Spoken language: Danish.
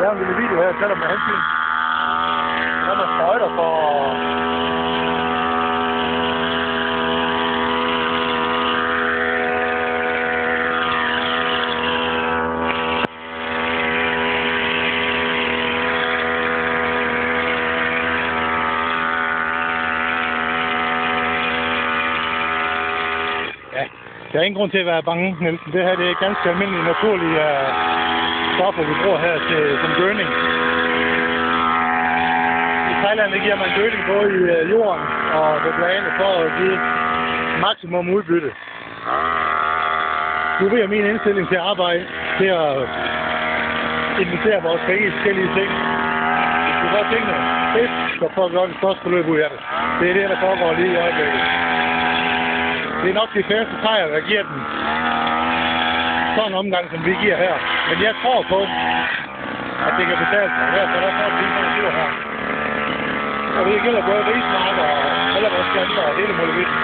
lave en lille video her, selvom med hensyn. Der er man sprøjter for... Ja, der er ingen grund til at være bange, Nielsen. Det her det er ganske almindelige, naturlige stoffer, vi bruger her som gødning. I Thailand giver man gødning både i jorden og ved bladene for at give maksimum udbytte. Nu ved jeg min indstilling til at arbejde, til at investere vores penge i forskellige ting. Hvis du gør tingene fedt, så får vi nok et størst beløb ud af det. Det er det, der foregår lige i øjeblikket. Det er nok de færreste træer, der giver den sådan en omgang, som vi giver her. Men jeg tror på, at det kan betale sig. Derfor der får vi en tur her. Og det gælder både rismarker og alle vores planter og hele muligheden.